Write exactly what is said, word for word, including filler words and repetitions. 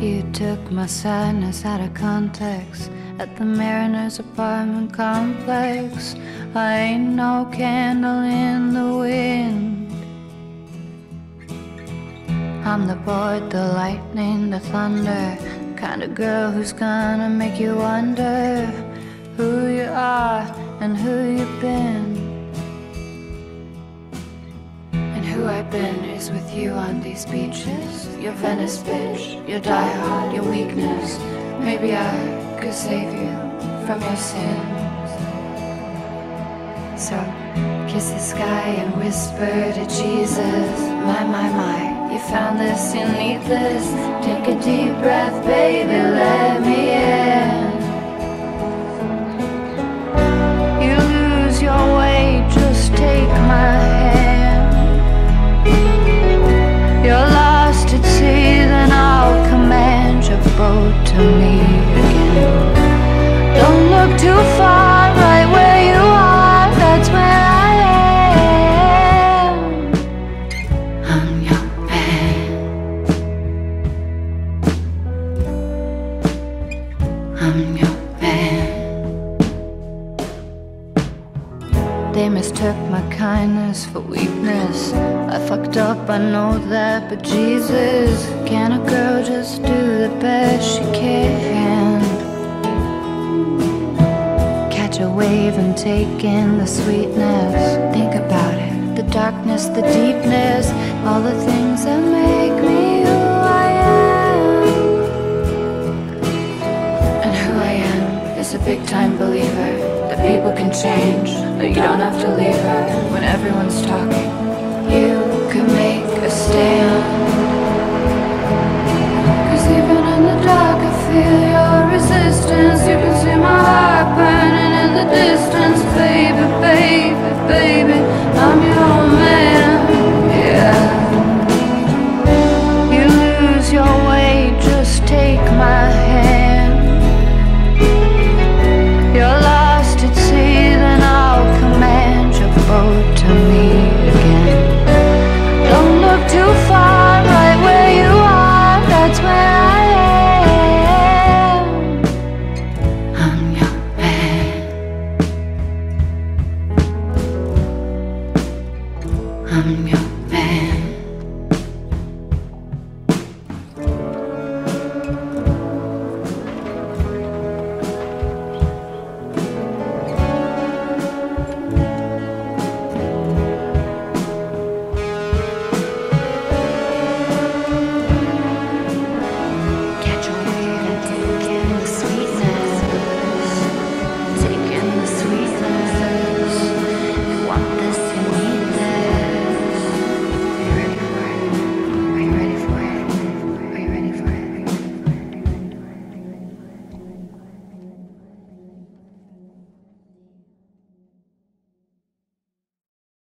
You took my sadness out of context at the Mariner's apartment complex. I ain't no candle in the wind. I'm the board, the lightning, the thunder, the kind of girl who's gonna make you wonder who you are and who you've been. Who I've been is with you on these beaches. Your Venice bitch, your diehard, your weakness. Maybe I could save you from your sins. So kiss the sky and whisper to Jesus. My, my, my, you found this, you need this. Take a deep breath, baby, let me in. You lose your way, just take my hand. You're lost at sea, then I'll command your boat to me again. Don't look too far, right where you are, that's where I am. I'm your man. I'm your man. They mistook my kindness for weakness. I fucked up, I know that, but Jesus, can a girl just do the best she can? Catch a wave and take in the sweetness. Think about it, the darkness, the deepness, all the things that make me who I am. And who I am is a big time believer that people can change, that you don't have to leave her when everyone's talking. You can make a stand, 'cause even in the dark I feel your resistance. You can see my heart burning in the distance. Baby, baby, baby, I'm your man, yeah. You lose your way, just take my hand. You're lost at sea, then I'll command your boat to me again. Don't look too far, right where you are, that's where I am. I'm your man. I'm your man.